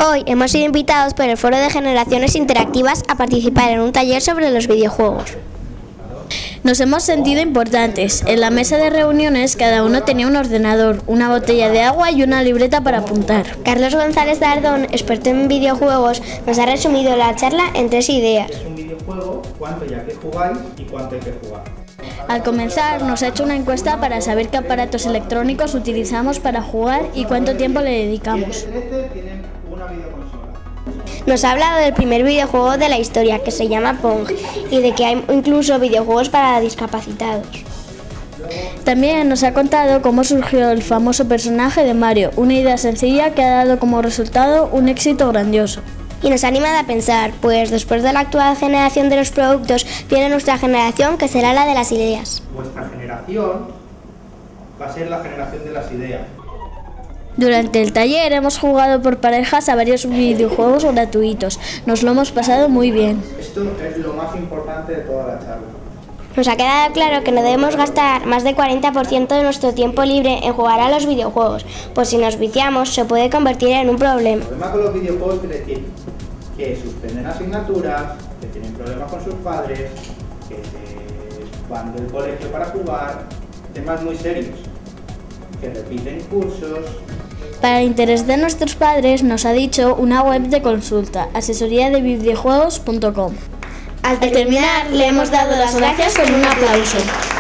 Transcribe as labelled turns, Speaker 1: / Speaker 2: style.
Speaker 1: Hoy hemos sido invitados por el Foro de Generaciones Interactivas a participar en un taller sobre los videojuegos.
Speaker 2: Nos hemos sentido importantes. En la mesa de reuniones cada uno tenía un ordenador, una botella de agua y una libreta para apuntar.
Speaker 1: Carlos González Dardón, experto en videojuegos, nos ha resumido la charla en 3 ideas.
Speaker 3: Es un videojuego, cuánto ya que jugáis y cuánto hay que jugar.
Speaker 2: Al comenzar nos ha hecho una encuesta para saber qué aparatos electrónicos utilizamos para jugar y cuánto tiempo le dedicamos.
Speaker 3: 13 tienen una videoconsola.
Speaker 1: Nos ha hablado del primer videojuego de la historia, que se llama Pong, y de que hay incluso videojuegos para discapacitados.
Speaker 2: También nos ha contado cómo surgió el famoso personaje de Mario, una idea sencilla que ha dado como resultado un éxito grandioso.
Speaker 1: Y nos ha animado a pensar, pues después de la actual generación de los productos, viene nuestra generación, que será la de las ideas.
Speaker 3: Vuestra generación va a ser la generación de las ideas.
Speaker 2: Durante el taller hemos jugado por parejas a varios videojuegos gratuitos. Nos lo hemos pasado muy bien.
Speaker 3: Esto es lo más importante de toda la charla.
Speaker 1: Nos ha quedado claro que no debemos gastar más del 40% de nuestro tiempo libre en jugar a los videojuegos, pues si nos viciamos se puede convertir en un problema.
Speaker 3: El problema con los videojuegos quiere decir que suspenden asignaturas, que tienen problemas con sus padres, que se van del colegio para jugar, temas muy serios, que repiten cursos.
Speaker 2: Para el interés de nuestros padres nos ha dicho una web de consulta, asesoriadevideojuegos.com.
Speaker 1: Al terminar, le hemos dado las gracias con un aplauso.